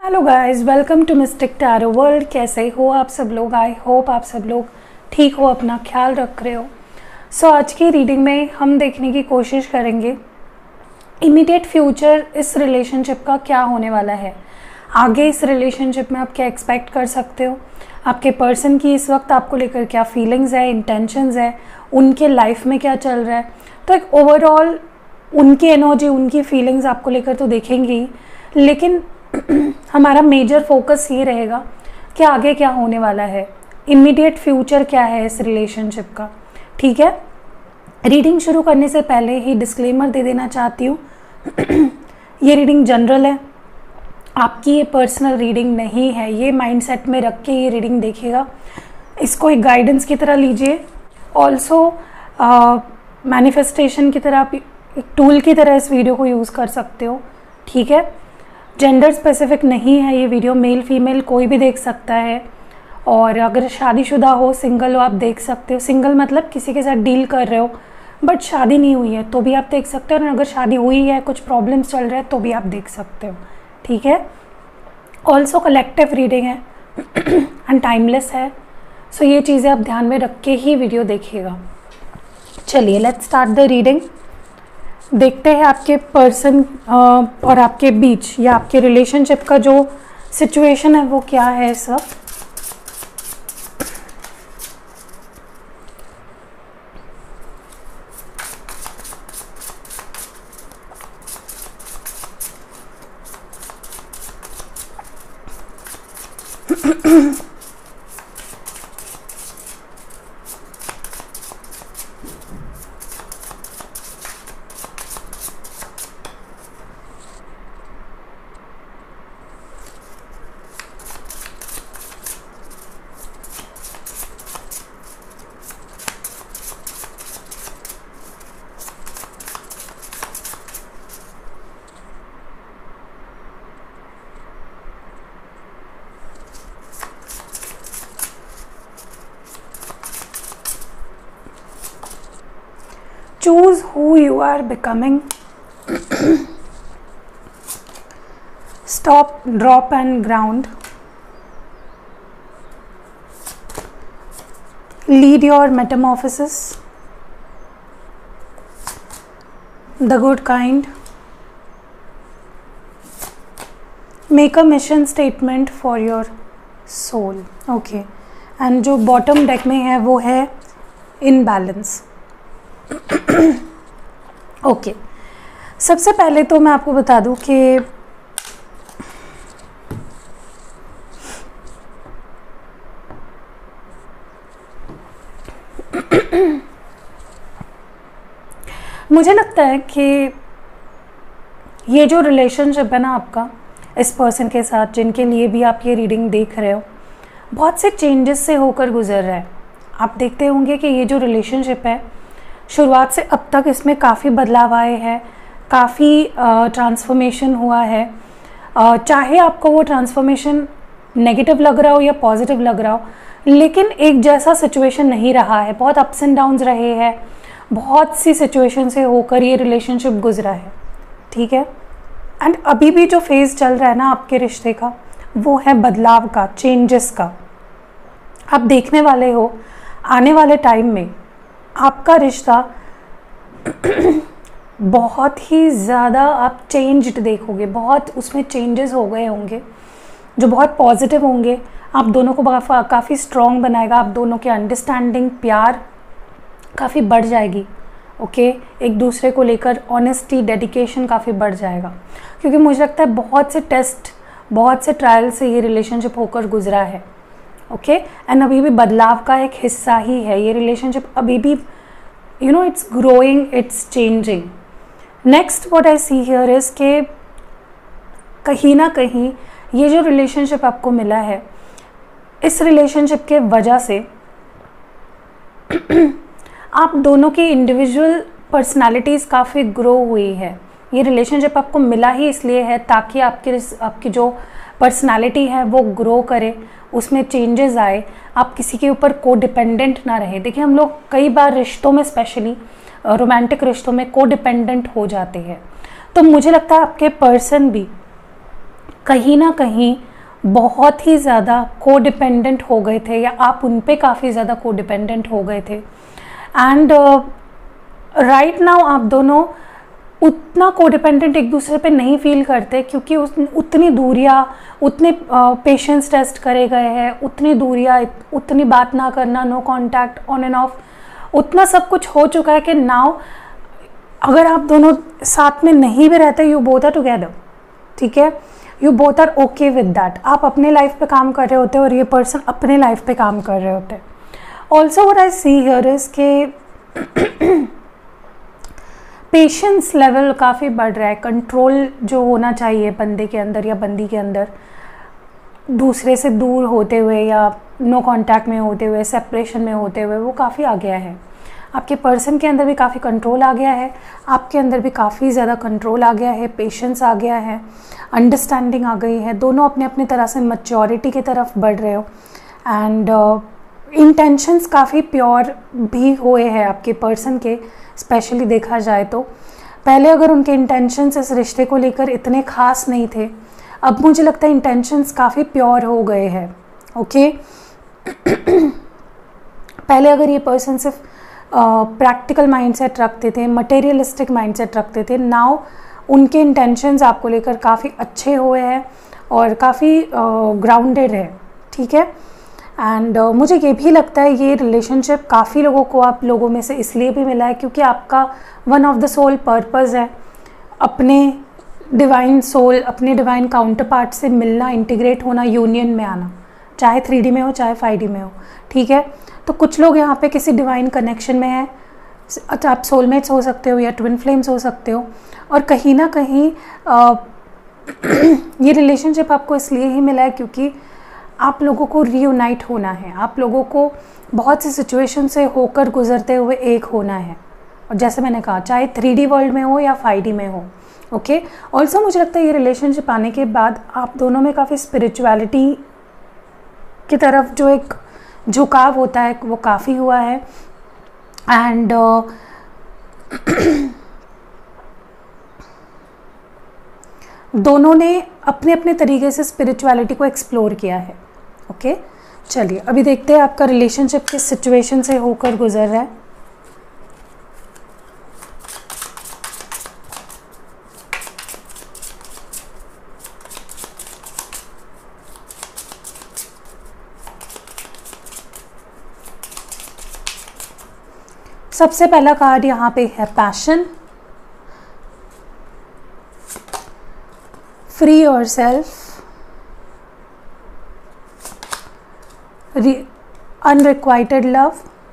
Hello guys, welcome to mystic tarot world. कैसे हो आप सब लोग? आई होप आप सब लोग ठीक हो, अपना ख्याल रख रहे हो। सो आज की रीडिंग में हम देखने की कोशिश करेंगे इमीडिएट फ्यूचर इस रिलेशनशिप का क्या होने वाला है। आगे इस रिलेशनशिप में आप क्या एक्सपेक्ट कर सकते हो, आपके पर्सन की इस वक्त आपको लेकर क्या फीलिंग्स है, इंटेंशंस है, उनके लाइफ में क्या चल रहा है। तो एक ओवरऑल उनकी एनर्जी, उनकी फीलिंग्स आपको लेकर तो देखेंगे ही, लेकिन हमारा मेजर फोकस ये रहेगा कि आगे क्या होने वाला है, इमीडिएट फ्यूचर क्या है इस रिलेशनशिप का। ठीक है, रीडिंग शुरू करने से पहले ही डिस्क्लेमर दे देना चाहती हूँ ये रीडिंग जनरल है, आपकी ये पर्सनल रीडिंग नहीं है। ये माइंडसेट में रख के ये रीडिंग देखिएगा, इसको एक गाइडेंस की तरह लीजिए। ऑल्सो मैनिफेस्टेशन की तरह, आप एक टूल की तरह इस वीडियो को यूज़ कर सकते हो। ठीक है, जेंडर स्पेसिफिक नहीं है ये वीडियो, मेल फीमेल कोई भी देख सकता है। और अगर शादीशुदा हो, सिंगल हो, आप देख सकते हो। सिंगल मतलब किसी के साथ डील कर रहे हो बट शादी नहीं हुई है तो भी आप देख सकते हो, और अगर शादी हुई है, कुछ प्रॉब्लम्स चल रहे हैं तो भी आप देख सकते हो। ठीक है, ऑल्सो कलेक्टिव रीडिंग है एंड टाइमलेस है, सो ये चीज़ें आप ध्यान में रख के ही वीडियो देखिएगा। चलिए लेट्स स्टार्ट द रीडिंग। देखते हैं आपके पर्सन और आपके बीच या आपके रिलेशनशिप का जो सिचुएशन है वो क्या है इस वक्त। Choose who you are becoming. Stop, drop and ground. Lead your metamorphosis. The good kind. Make a mission statement for your soul. Okay. And जो bottom deck में है वो है imbalance. ओके, सबसे पहले तो मैं आपको बता दूं कि मुझे लगता है कि ये जो रिलेशनशिप है ना आपका इस पर्सन के साथ, जिनके लिए भी आप ये रीडिंग देख रहे हो, बहुत से चेंजेस से होकर गुजर रहा है। आप देखते होंगे कि ये जो रिलेशनशिप है, शुरुआत से अब तक इसमें काफ़ी बदलाव आए हैं, काफ़ी ट्रांसफॉर्मेशन हुआ है। चाहे आपको वो ट्रांसफॉर्मेशन नेगेटिव लग रहा हो या पॉजिटिव लग रहा हो, लेकिन एक जैसा सिचुएशन नहीं रहा है। बहुत अप्स एंड डाउन्स रहे हैं, बहुत सी सिचुएशन से होकर ये रिलेशनशिप गुजरा है। ठीक है, एंड अभी भी जो फेज़ चल रहा है ना आपके रिश्ते का, वो है बदलाव का, चेंजेस का। आप देखने वाले हो आने वाले टाइम में आपका रिश्ता बहुत ही ज़्यादा आप चेंज्ड देखोगे, बहुत उसमें चेंजेस हो गए होंगे जो बहुत पॉजिटिव होंगे। आप दोनों को काफ़ी स्ट्रॉन्ग बनाएगा, आप दोनों के अंडरस्टैंडिंग, प्यार काफ़ी बढ़ जाएगी। ओके, एक दूसरे को लेकर ऑनेस्टी, डेडिकेशन काफ़ी बढ़ जाएगा, क्योंकि मुझे लगता है बहुत से टेस्ट, बहुत से ट्रायल से ये रिलेशनशिप होकर गुजरा है। ओके, एंड अभी भी बदलाव का एक हिस्सा ही है ये रिलेशनशिप। अभी भी it's growing, it's changing. Next what I see here is के कहीं ना कहीं ये जो रिलेशनशिप आपको मिला है, इस रिलेशनशिप के वजह से आप दोनों की इंडिविजुअल पर्सनालिटीज़ काफ़ी ग्रो हुई है। ये रिलेशनशिप आपको मिला ही इसलिए है ताकि आपकी जो पर्सनालिटी है वो ग्रो करे, उसमें चेंजेस आए, आप किसी के ऊपर को डिपेंडेंट ना रहे। देखिए, हम लोग कई बार रिश्तों में, स्पेशली रोमांटिक रिश्तों में, को डिपेंडेंट हो जाते हैं। तो मुझे लगता है आपके पर्सन भी कहीं ना कहीं बहुत ही ज़्यादा कोडिपेंडेंट हो गए थे, या आप उन पे काफ़ी ज़्यादा कोडिपेंडेंट हो गए थे। एंड राइट नाउ आप दोनों उतना कोडिपेंडेंट एक दूसरे पे नहीं फील करते, क्योंकि उतनी दूरियाँ, उतने पेशेंस टेस्ट करे गए हैं, उतनी दूरियाँ, उतनी बात ना करना, no contact, on and off, उतना सब कुछ हो चुका है कि नाउ अगर आप दोनों साथ में नहीं भी रहते, यू बोथ आर टुगेदर, ठीक है, you both are okay with that. आप अपने लाइफ पे काम कर रहे होते और ये पर्सन अपने लाइफ पे काम कर रहे होते। Also what I see here is के पेशेंस लेवल काफ़ी बढ़ रहा है। कंट्रोल जो होना चाहिए बंदे के अंदर या बंदी के अंदर, दूसरे से दूर होते हुए या नो कांटेक्ट में होते हुए, सेपरेशन में होते हुए, वो काफ़ी आ गया है। आपके पर्सन के अंदर भी काफ़ी कंट्रोल आ गया है, आपके अंदर भी काफ़ी ज़्यादा कंट्रोल आ गया है, पेशेंस आ गया है, अंडरस्टैंडिंग आ गई है। दोनों अपने अपने तरह से मैच्योरिटी की तरफ बढ़ रहे हो। एंड इंटेंशंस काफ़ी प्योर भी हुए हैं आपके पर्सन के, स्पेशली देखा जाए तो। पहले अगर उनके इंटेंशंस इस रिश्ते को लेकर इतने खास नहीं थे, अब मुझे लगता है इंटेंशंस काफ़ी प्योर हो गए हैं। ओके पहले अगर ये पर्सन सिर्फ प्रैक्टिकल माइंडसेट रखते थे, मटेरियलिस्टिक माइंडसेट रखते थे, नाउ उनके इंटेंशंस आपको लेकर काफ़ी अच्छे हुए हैं और काफ़ी ग्राउंडेड है, ठीक है। एंड मुझे ये भी लगता है ये रिलेशनशिप काफ़ी लोगों को आप लोगों में से इसलिए भी मिला है क्योंकि आपका one of the soul purpose है अपने डिवाइन सोल, अपने डिवाइन काउंटर पार्ट से मिलना, इंटीग्रेट होना, यूनियन में आना, चाहे 3D में हो चाहे 5D में हो, ठीक है। तो कुछ लोग यहाँ पे किसी डिवाइन कनेक्शन में हैं, आप सोलमेट्स हो सकते हो या ट्विन फ्लेम्स हो सकते हो, और कहीं ना कहीं ये रिलेशनशिप आपको इसलिए ही मिला है क्योंकि आप लोगों को रीयूनाइट होना है, आप लोगों को बहुत सी सिचुएशन से होकर गुजरते हुए एक होना है। और जैसे मैंने कहा, चाहे 3D वर्ल्ड में हो या 5D में हो, ओके। ऑल्सो मुझे लगता है ये रिलेशनशिप आने के बाद आप दोनों में काफ़ी स्पिरिचुअलिटी की तरफ जो एक झुकाव होता है वो काफ़ी हुआ है। एंड दोनों ने अपने अपने तरीके से स्पिरिचुअलिटी को एक्सप्लोर किया है। ओके चलिए अभी देखते हैं आपका रिलेशनशिप किस सिचुएशन से होकर गुजर रहा है। सबसे पहला कार्ड यहाँ पे है passion, free yourself, unrequited love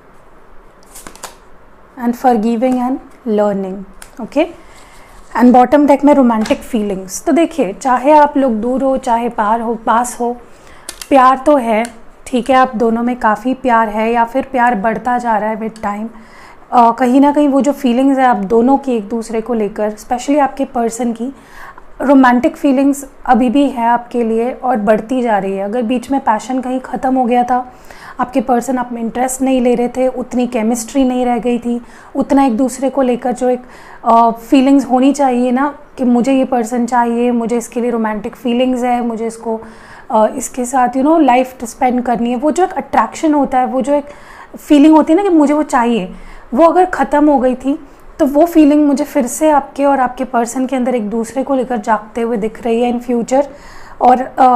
and forgiving and learning. Okay and bottom deck में रोमांटिक फीलिंग्स। तो देखिए, चाहे आप लोग दूर हो चाहे पास हो, प्यार तो है, ठीक है। आप दोनों में काफ़ी प्यार है या फिर प्यार बढ़ता जा रहा है विद टाइम। कहीं ना कहीं वो जो फीलिंग्स है आप दोनों की एक दूसरे को लेकर, स्पेशली आपके पर्सन की रोमांटिक फीलिंग्स अभी भी है आपके लिए और बढ़ती जा रही है। अगर बीच में पैशन कहीं ख़त्म हो गया था, आपके पर्सन आप में इंटरेस्ट नहीं ले रहे थे, उतनी केमिस्ट्री नहीं रह गई थी, उतना एक दूसरे को लेकर जो एक फीलिंग्स होनी चाहिए ना कि मुझे ये पर्सन चाहिए, मुझे इसके लिए रोमांटिक फीलिंग्स है, मुझे इसको इसके साथ लाइफ स्पेंड करनी है, वो जो एक अट्रैक्शन होता है, वो जो एक फीलिंग होती है ना कि मुझे वो चाहिए, वो अगर ख़त्म हो गई थी तो वो फीलिंग मुझे फिर से आपके और आपके पर्सन के अंदर एक दूसरे को लेकर जागते हुए दिख रही है इन फ्यूचर। और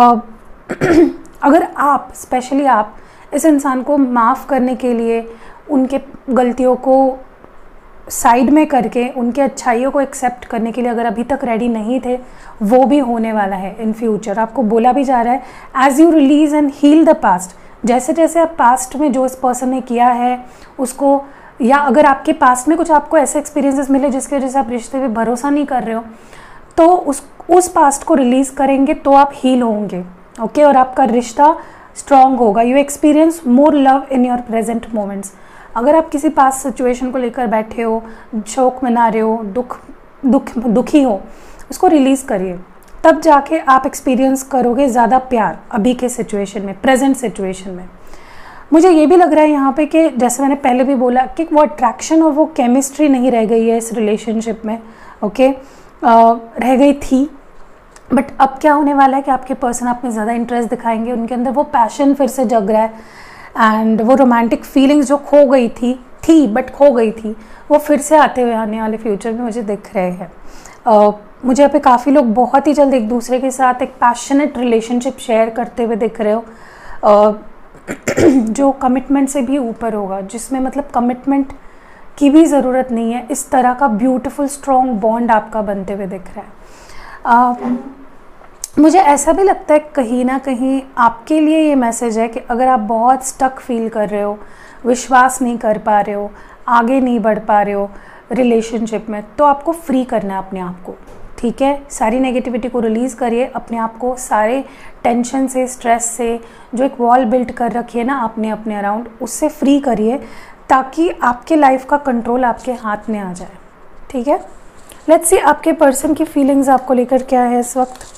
अगर आप, स्पेशली आप, इस इंसान को माफ़ करने के लिए, उनके गलतियों को साइड में करके उनके अच्छाइयों को एक्सेप्ट करने के लिए अगर अभी तक रेडी नहीं थे, वो भी होने वाला है इन फ्यूचर। आपको बोला भी जा रहा है as you release and heal the past, जैसे जैसे आप पास्ट में जो इस पर्सन ने किया है उसको, या अगर आपके पास्ट में कुछ आपको ऐसे एक्सपीरियंसेस मिले जिसकी वजह से आप रिश्ते पे भरोसा नहीं कर रहे हो, तो उस पास्ट को रिलीज़ करेंगे तो आप हील होंगे। ओके और आपका रिश्ता स्ट्रॉन्ग होगा। You experience more love in your present moments. अगर आप किसी पास्ट सिचुएशन को लेकर बैठे हो, शोक मना रहे हो, दुखी हो, उसको रिलीज़ करिए, तब जाके आप एक्सपीरियंस करोगे ज़्यादा प्यार अभी के सिचुएशन में, प्रेजेंट सिचुएशन में। मुझे ये भी लग रहा है यहाँ पे कि जैसे मैंने पहले भी बोला कि वो अट्रैक्शन और वो केमिस्ट्री नहीं रह गई है इस रिलेशनशिप में। ओके रह गई थी, बट अब क्या होने वाला है कि आपके पर्सन आप में ज़्यादा इंटरेस्ट दिखाएंगे, उनके अंदर वो पैशन फिर से जग रहा है एंड वो रोमांटिक फीलिंग्स जो खो गई थी बट खो गई थी, वो फिर से आते हुए आने वाले फ्यूचर में मुझे दिख रहे हैं। मुझे यहाँ पे काफ़ी लोग बहुत ही जल्द एक दूसरे के साथ एक पैशनेट रिलेशनशिप शेयर करते हुए दिख रहे हो, जो कमिटमेंट से भी ऊपर होगा, जिसमें मतलब कमिटमेंट की भी ज़रूरत नहीं है, इस तरह का ब्यूटीफुल स्ट्रॉन्ग बॉन्ड आपका बनते हुए दिख रहा है। मुझे ऐसा भी लगता है कहीं ना कहीं आपके लिए ये मैसेज है कि अगर आप बहुत स्टक फील कर रहे हो, विश्वास नहीं कर पा रहे हो, आगे नहीं बढ़ पा रहे हो रिलेशनशिप में, तो आपको फ्री करना है अपने आप को, ठीक है। सारी नेगेटिविटी को रिलीज़ करिए, अपने आप को सारे टेंशन से, स्ट्रेस से, जो एक वॉल बिल्ड कर रखी है ना आपने अपने अराउंड, उससे फ्री करिए ताकि आपके लाइफ का कंट्रोल आपके हाथ में आ जाए, ठीक है। लेट्स सी आपके पर्सन की फीलिंग्स आपको लेकर क्या है इस वक्त।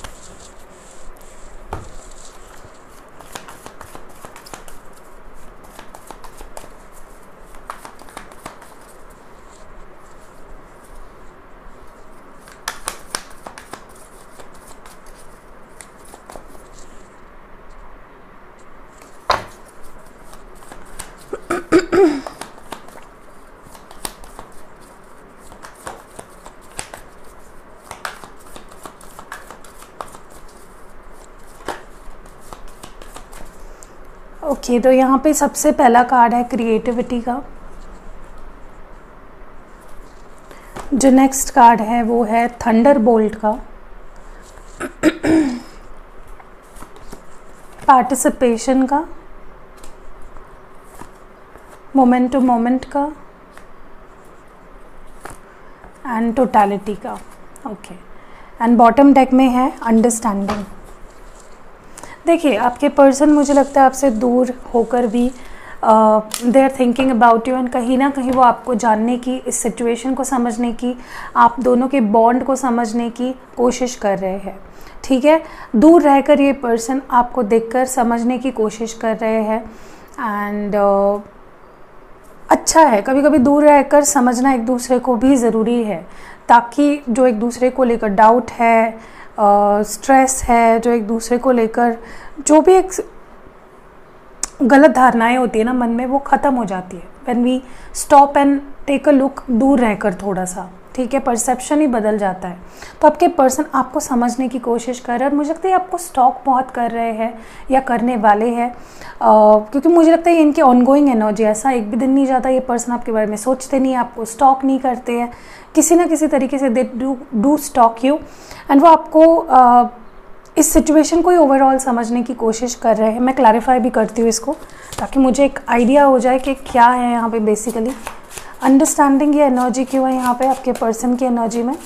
ओके, तो यहाँ पे सबसे पहला कार्ड है क्रिएटिविटी का। जो नेक्स्ट कार्ड है वो है थंडरबोल्ट का, पार्टिसिपेशन का, मोमेंट टू मोमेंट का एंड टोटलिटी का। ओके, एंड बॉटम डेक में है अंडरस्टैंडिंग। देखिए आपके पर्सन मुझे लगता है आपसे दूर होकर भी they are thinking about you and कहीं ना कहीं वो आपको जानने की, इस सिचुएशन को समझने की, आप दोनों के बॉन्ड को समझने की कोशिश कर रहे हैं, ठीक है। दूर रहकर ये पर्सन आपको देखकर समझने की कोशिश कर रहे हैं एंड अच्छा है, कभी कभी दूर रहकर समझना एक दूसरे को भी ज़रूरी है, ताकि जो एक दूसरे को लेकर डाउट है, स्ट्रेस है, जो एक दूसरे को लेकर जो भी एक गलत धारणाएं होती है ना मन में, वो ख़त्म हो जाती है when we stop and take a look, दूर रहकर थोड़ा सा, ठीक है, परसेप्शन ही बदल जाता है। तो आपके पर्सन आपको समझने की कोशिश कर रहे हैं और मुझे लगता है आपको स्टॉक बहुत कर रहे हैं या करने वाले हैं, क्योंकि मुझे लगता है इनकी ऑनगोइंग एनर्जी, ऐसा एक भी दिन नहीं जाता ये पर्सन आपके बारे में सोचते नहीं, आपको स्टॉक नहीं करते हैं, किसी ना किसी तरीके से they do stalk you and वो आपको इस सिचुएशन को ही ओवरऑल समझने की कोशिश कर रहे हैं। मैं क्लैरिफाई भी करती हूँ इसको ताकि मुझे एक आइडिया हो जाए कि क्या है यहाँ पे बेसिकली अंडरस्टैंडिंग या एनर्जी क्यों है यहाँ पे आपके पर्सन की एनर्जी में।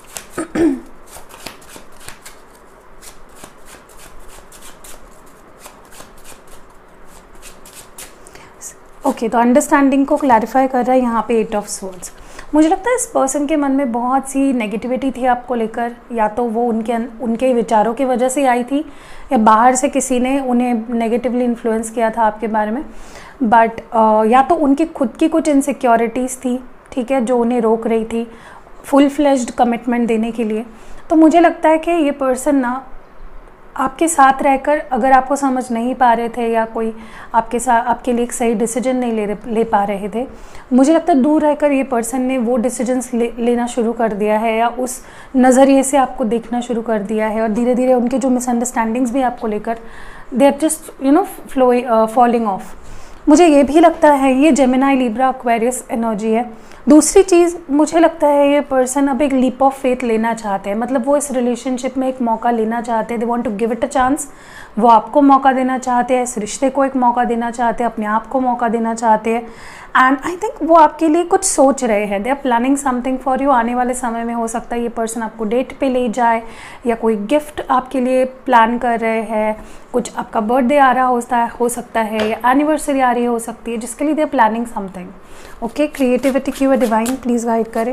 ओके, तो अंडरस्टैंडिंग को क्लैरिफाई कर रहा है यहाँ पे 8 ऑफ स्वॉर्ड्स। मुझे लगता है इस पर्सन के मन में बहुत सी नेगेटिविटी थी आपको लेकर, या तो वो उनके विचारों की वजह से आई थी या बाहर से किसी ने उन्हें नेगेटिवली इन्फ्लुएंस किया था आपके बारे में, बट या तो उनकी खुद की कुछ इनसिक्योरिटीज़ थी, ठीक है, जो उन्हें रोक रही थी फुल फ्लेज्ड कमिटमेंट देने के लिए। तो मुझे लगता है कि ये पर्सन ना आपके साथ रहकर अगर आपको समझ नहीं पा रहे थे या कोई आपके साथ आपके लिए एक सही डिसीजन नहीं ले पा रहे थे, मुझे लगता है दूर रहकर ये पर्सन ने वो डिसीजंस लेना शुरू कर दिया है या उस नज़रिए से आपको देखना शुरू कर दिया है और धीरे धीरे उनके जो मिसअंडरस्टैंडिंग्स भी आपको लेकर they are just falling off. मुझे ये भी लगता है ये जेमिनाई, लिब्रा, एक्वेरियस एनर्जी है। दूसरी चीज़ मुझे लगता है ये पर्सन अब एक लीप ऑफ फेथ लेना चाहते हैं, मतलब वो इस रिलेशनशिप में एक मौका लेना चाहते हैं, they want to give it a chance. वो आपको मौका देना चाहते हैं, इस रिश्ते को एक मौका देना चाहते हैं, अपने आप को मौका देना चाहते हैं एंड आई थिंक वो आपके लिए कुछ सोच रहे हैं, they are planning something for you. आने वाले समय में हो सकता है ये पर्सन आपको डेट पे ले जाए या कोई गिफ्ट आपके लिए प्लान कर रहे हैं, कुछ आपका बर्थडे आ रहा हो सकता है या एनिवर्सरी आ रही हो सकती है, जिसके लिए they are planning something. Okay, creativity की वह डिवाइन प्लीज़ गाइड करें।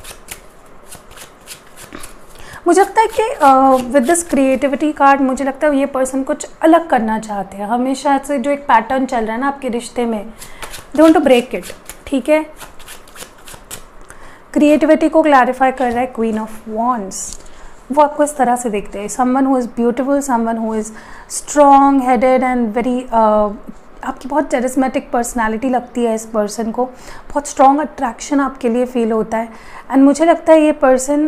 मुझे लगता है कि विद दिस क्रिएटिविटी कार्ड मुझे लगता है ये पर्सन कुछ अलग करना चाहते हैं। हमेशा से जो एक पैटर्न चल रहा है ना आपके रिश्ते में, they want to break it, ठीक है। क्रिएटिविटी को क्लैरिफाई कर रहा है क्वीन ऑफ वॉन्ड्स। वो आपको इस तरह से देखते हैं, someone who is beautiful, someone who is strong headed and very, आपकी बहुत कैरिस्मेटिक पर्सनालिटी लगती है इस पर्सन को, बहुत स्ट्रॉन्ग अट्रैक्शन आपके लिए फील होता है। एंड मुझे लगता है ये पर्सन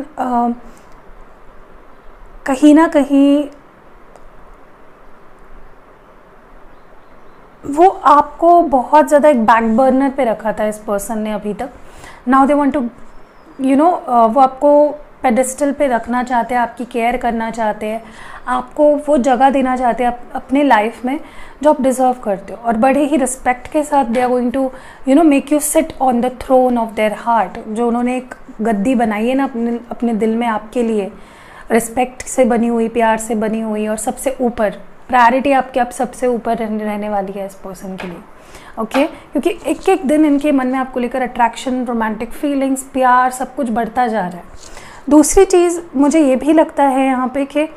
कहीं ना कहीं वो आपको बहुत ज़्यादा एक बैक बर्नर पे रखा था इस पर्सन ने अभी तक। नाउ दे वांट टू वो आपको पेडेस्टल पे रखना चाहते हैं, आपकी केयर करना चाहते हैं, आपको वो जगह देना चाहते हैं अपने लाइफ में जो आप डिज़र्व करते हो, और बड़े ही रिस्पेक्ट के साथ they are going to make you sit on the throne of their heart. जो उन्होंने एक गद्दी बनाई है ना अपने दिल में आपके लिए, रिस्पेक्ट से बनी हुई, प्यार से बनी हुई, और सबसे ऊपर प्रायोरिटी आपके आप सबसे ऊपर रहने वाली है इस पर्सन के लिए। ओके क्योंकि एक एक दिन इनके मन में आपको लेकर अट्रैक्शन, रोमांटिक फीलिंग्स, प्यार सब कुछ बढ़ता जा रहा है। दूसरी चीज़ मुझे ये भी लगता है यहाँ पे कि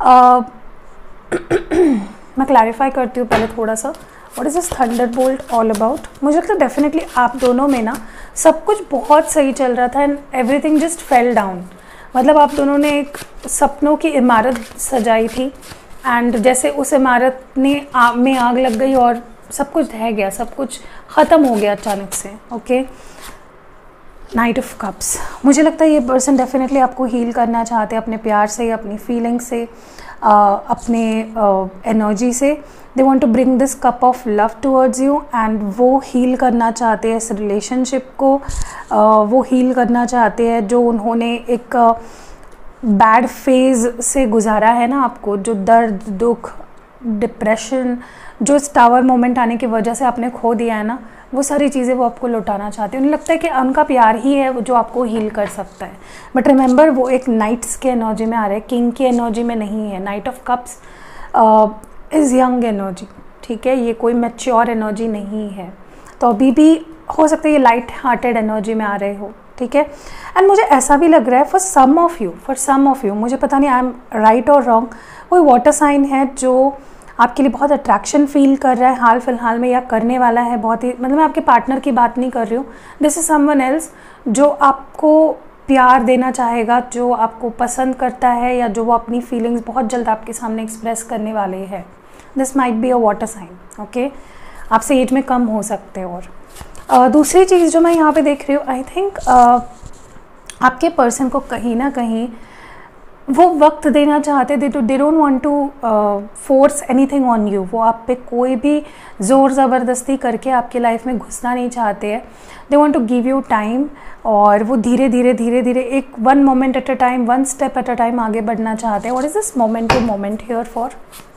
मैं क्लैरिफाई करती हूँ पहले थोड़ा सा, what is this thunderbolt all about. मुझे लगता है डेफिनेटली आप दोनों में ना सब कुछ बहुत सही चल रहा था and everything just fell down. मतलब आप दोनों ने एक सपनों की इमारत सजाई थी एंड जैसे उस इमारत में आग लग गई और सब कुछ ढह गया, सब कुछ ख़त्म हो गया अचानक से। Okay, knight of cups. मुझे लगता है ये पर्सन डेफिनेटली आपको हील करना चाहते हैं अपने प्यार से, अपनी फीलिंग से, अपने एनर्जी से। They want to bring this cup of love towards you and वो हील करना चाहते हैं इस रिलेशनशिप को, वो हील करना चाहते हैं जो उन्होंने एक बैड फेज़ से गुजारा है ना, आपको जो दर्द, दुख, डिप्रेशन, जो इस टावर मोमेंट आने की वजह से आपने खो दिया है ना, वो सारी चीज़ें वो आपको लौटाना चाहते हैं। उन्हें लगता है कि उनका प्यार ही है वो जो आपको हील कर सकता है। बट रिमेंबर वो एक नाइट्स के एनर्जी में आ रहा है, किंग की एनर्जी में नहीं है। Knight of cups is young energy, ठीक है, ये कोई मैच्योर एनर्जी नहीं है। तो अभी भी हो सकता है ये लाइट हार्टेड एनर्जी में आ रहे हो, ठीक है। एंड मुझे ऐसा भी लग रहा है फॉर सम ऑफ यू, मुझे पता नहीं आई एम राइट और रॉन्ग, कोई वाटर साइन है जो आपके लिए बहुत अट्रैक्शन फील कर रहा है हाल फिलहाल में या करने वाला है बहुत ही, मतलब मैं आपके पार्टनर की बात नहीं कर रही हूँ, दिस इज समवन एल्स जो आपको प्यार देना चाहेगा, जो आपको पसंद करता है या जो वो अपनी फीलिंग्स बहुत जल्द आपके सामने एक्सप्रेस करने वाले हैं। This might be a water sign, okay, आपसे एज में कम हो सकते हैं। और दूसरी चीज़ जो मैं यहाँ पे देख रही हूँ, आई थिंक आपके पर्सन को कहीं ना कहीं वो वक्त देना चाहते, they don't want to force anything on you. वो आप पे कोई भी ज़ोर ज़बरदस्ती करके आपकी लाइफ में घुसना नहीं चाहते हैं। They want to give you time, और वो धीरे धीरे एक one moment at a time, one step at a time आगे बढ़ना चाहते हैं। What is this moment to moment here for?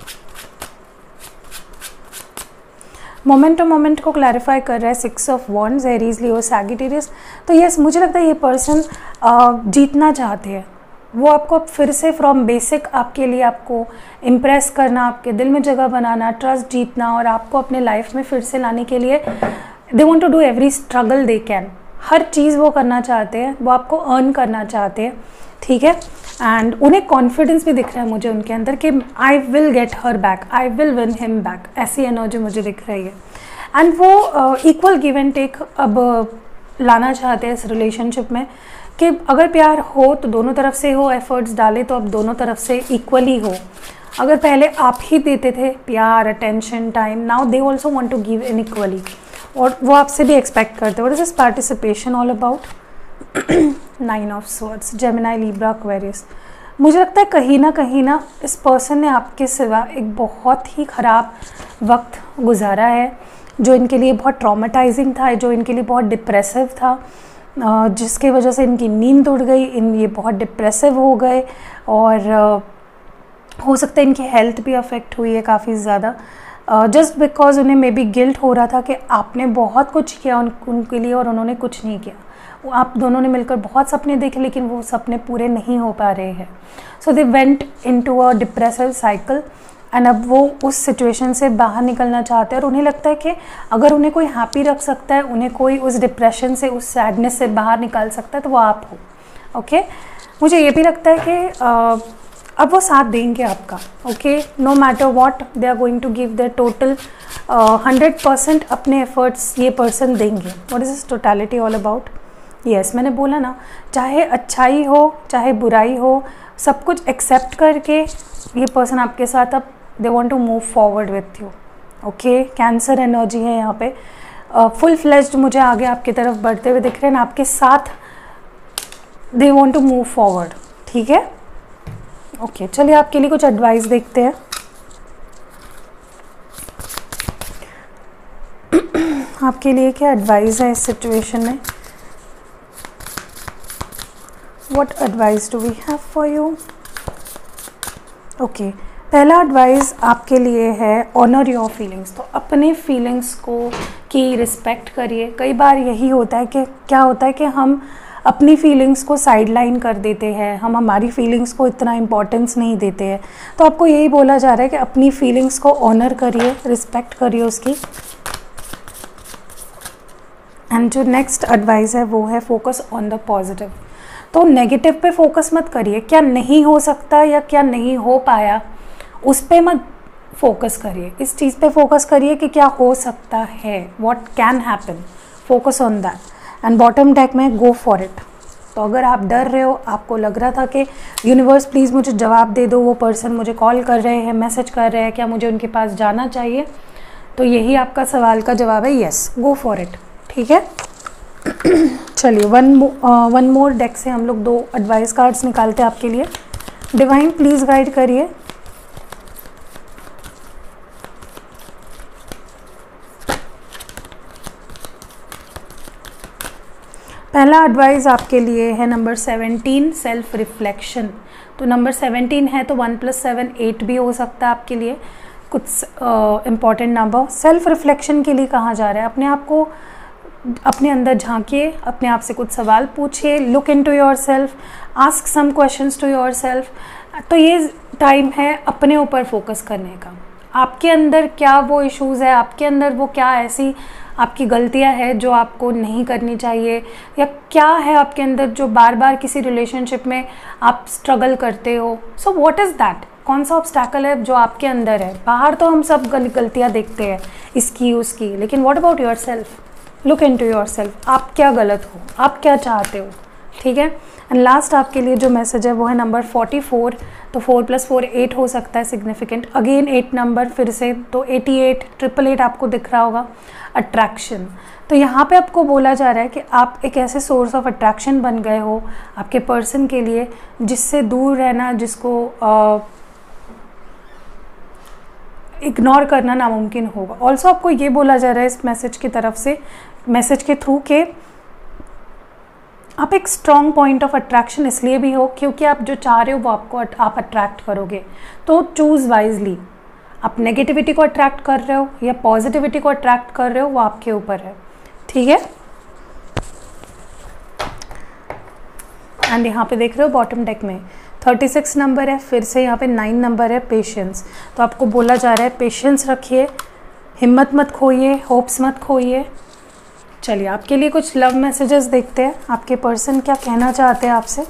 Moment to moment को क्लैरिफाई कर रहा है 6 of wands, Aries, Leo, Sagittarius. तो यस, मुझे लगता है ये पर्सन जीतना चाहते हैं। वो आपको फिर से फ्रॉम बेसिक आपके लिए आपको इम्प्रेस करना, आपके दिल में जगह बनाना, ट्रस्ट जीतना, और आपको अपने लाइफ में फिर से लाने के लिए they want to do every struggle they can. हर चीज़ वो करना चाहते हैं, वो आपको अर्न करना चाहते हैं, ठीक है। एंड उन्हें कॉन्फिडेंस भी दिख रहा है मुझे उनके अंदर कि I will get her back, I will win him back, ऐसी एनर्जी मुझे दिख रही है। एंड वो इक्वल गिव एंड टेक अब लाना चाहते हैं इस रिलेशनशिप में, कि अगर प्यार हो तो दोनों तरफ से हो, एफर्ट्स डाले तो अब दोनों तरफ से इक्वली हो। अगर पहले आप ही देते थे प्यार, attention, time, now they also want to give in equally, और वो आपसे भी एक्सपेक्ट करते हैं। What is this participation all about? 9 of swords, Gemini, Libra, Aquarius. मुझे लगता है कहीं ना इस पर्सन ने आपके सिवा एक बहुत ही ख़राब वक्त गुजारा है, जो इनके लिए बहुत ट्रॉमेटाइजिंग था, जो इनके लिए बहुत डिप्रेसिव था, जिसके वजह से इनकी नींद उड़ गई, ये बहुत डिप्रेसिव हो गए, और हो सकता है इनकी हेल्थ भी अफेक्ट हुई है काफ़ी ज़्यादा, जस्ट बिकॉज उन्हें मे बी गिल्ट हो रहा था कि आपने बहुत कुछ किया उनके लिए और उन्होंने कुछ नहीं किया। आप दोनों ने मिलकर बहुत सपने देखे, लेकिन वो सपने पूरे नहीं हो पा रहे हैं। So they went into a depressive cycle, and अब वो उस सिचुएशन से बाहर निकलना चाहते हैं, और उन्हें लगता है कि अगर उन्हें कोई हैप्पी रख सकता है, उन्हें कोई उस डिप्रेशन से, उस सैडनेस से बाहर निकाल सकता है, तो वो आप हो। ओके, मुझे ये भी लगता है कि अब वो साथ देंगे आपका। Okay, no matter what, they are going to give their total 100% अपने एफर्ट्स ये पर्सन देंगे। What is this totality all about? Yes, मैंने बोला ना, चाहे अच्छाई हो चाहे बुराई हो, सब कुछ एक्सेप्ट करके ये पर्सन आपके साथ अब they want to move forward with you. Okay, cancer energy है यहाँ पे, फुल फ्लेज्ड मुझे आगे आपकी तरफ बढ़ते हुए दिख रहे हैं, आपके साथ they want to move forward. ठीक है, ओके, चलिए आपके लिए कुछ एडवाइस देखते हैं। आपके लिए क्या एडवाइस है इस सिचुएशन में? What advice do we have for you? Okay, पहला एडवाइस आपके लिए है ऑनर योर फीलिंग्स। तो अपने फीलिंग्स को की रिस्पेक्ट करिए। कई बार यही होता है कि क्या होता है कि हम अपनी फीलिंग्स को साइडलाइन कर देते हैं, हम हमारी फीलिंग्स को इतना इम्पोर्टेंस नहीं देते हैं। तो आपको यही बोला जा रहा है कि अपनी फीलिंग्स को ऑनर करिए, रिस्पेक्ट करिए उसकी। एंड जो नेक्स्ट एडवाइस है वो है फोकस ऑन द पॉजिटिव। तो नेगेटिव पे फोकस मत करिए, क्या नहीं हो सकता या क्या नहीं हो पाया उस पे मत फोकस करिए, इस चीज़ पे फोकस करिए कि क्या हो सकता है, what can happen, focus on that. And bottom deck में गो फॉर इट। तो अगर आप डर रहे हो, आपको लग रहा था कि यूनिवर्स प्लीज़ मुझे जवाब दे दो, वो पर्सन मुझे कॉल कर रहे हैं, मैसेज कर रहे हैं, क्या मुझे उनके पास जाना चाहिए, तो यही आपका सवाल का जवाब है, येस, गो फॉर इट। ठीक है, चलिए वन मोर डेक से हम लोग 2 एडवाइस कार्ड्स निकालते हैं आपके लिए। डिवाइन प्लीज़ गाइड करिए। पहला एडवाइस आपके लिए है नंबर 17, सेल्फ रिफ्लेक्शन। तो नंबर 17 है तो 1 + 7 8 भी हो सकता है आपके लिए, कुछ इम्पॉर्टेंट नंबर। सेल्फ रिफ्लेक्शन के लिए कहा जा रहा है अपने आप को अपने अंदर झांकिए, अपने आप से कुछ सवाल पूछिए, look into yourself, ask some questions to yourself. तो ये टाइम है अपने ऊपर फोकस करने का। आपके अंदर क्या वो इश्यूज़ है, आपके अंदर वो क्या ऐसी आपकी गलतियां हैं जो आपको नहीं करनी चाहिए, या क्या है आपके अंदर जो बार बार किसी रिलेशनशिप में आप स्ट्रगल करते हो। सो व्हाट इज़ दैट, कौन सा ऑब्स्टैकल है जो आपके अंदर है। बाहर तो हम सब गलतियाँ देखते हैं, इसकी उसकी, लेकिन what about yourself, look into yourself, आप क्या गलत हो, आप क्या चाहते हो। ठीक है, एंड लास्ट आपके लिए जो मैसेज है वो है नंबर 44। तो 4 + 4 8 हो सकता है सिग्निफिकेंट, अगेन 8 नंबर फिर से, तो 88 888 आपको दिख रहा होगा। अट्रैक्शन, तो यहाँ पे आपको बोला जा रहा है कि आप एक ऐसे सोर्स ऑफ अट्रैक्शन बन गए हो आपके पर्सन के लिए जिससे दूर रहना, जिसको इग्नोर करना नामुमकिन होगा। ऑल्सो आपको ये बोला जा रहा है इस मैसेज की तरफ से, मैसेज के थ्रू के आप एक स्ट्रॉन्ग पॉइंट ऑफ अट्रैक्शन इसलिए भी हो क्योंकि आप जो चाह रहे हो वो आप अट्रैक्ट करोगे। तो चूज़ वाइजली, आप नेगेटिविटी को अट्रैक्ट कर रहे हो या पॉजिटिविटी को अट्रैक्ट कर रहे हो वो आपके ऊपर है। ठीक है, एंड यहाँ पे देख रहे हो बॉटम डेक में 36 नंबर है, फिर से यहाँ पे 9 नंबर है, पेशेंस। तो आपको बोला जा रहा है पेशेंस रखिए, हिम्मत मत खोइए, होप्स मत खोइए। चलिए आपके लिए कुछ लव मैसेजेस देखते हैं, आपके पर्सन क्या कहना चाहते हैं आपसे।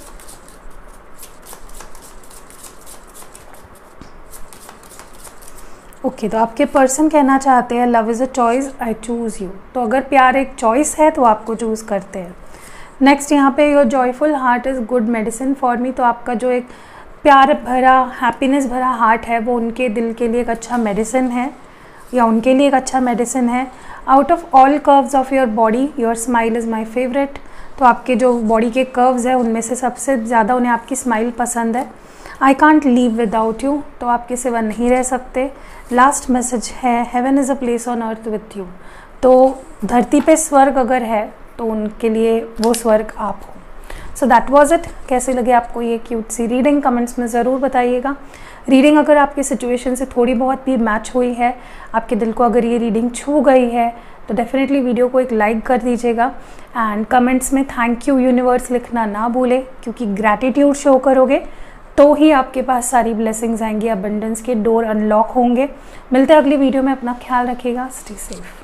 ओके, तो आपके पर्सन कहना चाहते हैं love is a choice, I choose you. तो अगर प्यार एक चॉइस है तो आपको चूज़ करते हैं। नेक्स्ट यहाँ पे your joyful heart is good medicine for me. तो आपका जो एक प्यार भरा, हैप्पीनेस भरा हार्ट है वो उनके दिल के लिए एक अच्छा मेडिसिन है, या उनके लिए एक अच्छा मेडिसिन है। Out of all curves of your body your smile is my favourite. तो आपके जो बॉडी के कर्व्स हैं उनमें से सबसे ज़्यादा उन्हें आपकी स्माइल पसंद है। I can't live without you, तो आपके सिवा नहीं रह सकते। लास्ट मैसेज है heaven is a place on earth with you. तो धरती पे स्वर्ग अगर है तो उनके लिए वो स्वर्ग आप हो। So that was it. कैसे लगे आपको ये क्यूट सी रीडिंग, कमेंट्स में ज़रूर बताइएगा। रीडिंग अगर आपकी सिचुएशन से थोड़ी बहुत भी मैच हुई है, आपके दिल को अगर ये रीडिंग छू गई है, तो डेफिनेटली वीडियो को एक लाइक कर दीजिएगा। एंड कमेंट्स में थैंक यू यूनिवर्स लिखना ना भूलें, क्योंकि ग्रैटिट्यूड शो करोगे तो ही आपके पास सारी ब्लेसिंग्स आएंगी, अबंडेंस के डोर अनलॉक होंगे। मिलते हैं अगली वीडियो में, अपना ख्याल रखिएगा, स्टे सेफ।